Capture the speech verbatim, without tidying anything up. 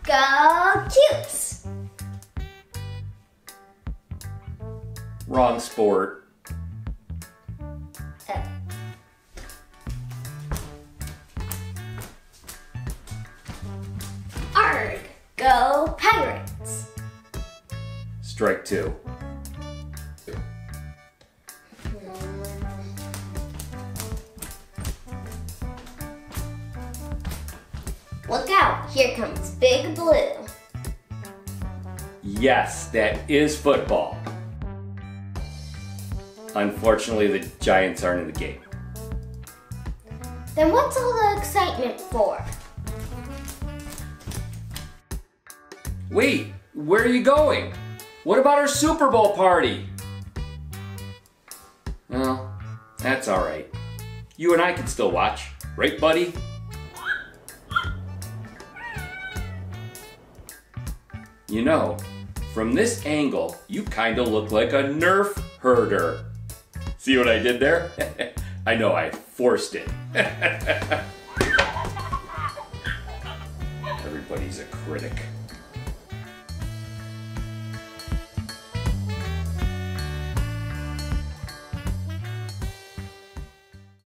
Go Cutes! Wrong sport. Oh. Arg! Go Pirates! Strike two. Look out, here comes Big Blue. Yes, that is football. Unfortunately, the Giants aren't in the game. Then what's all the excitement for? Wait, where are you going? What about our Super Bowl party? Well, that's all right. You and I can still watch, right, buddy? You know, from this angle, you kind of look like a Nerf herder. See what I did there? I know, I forced it. Everybody's a critic.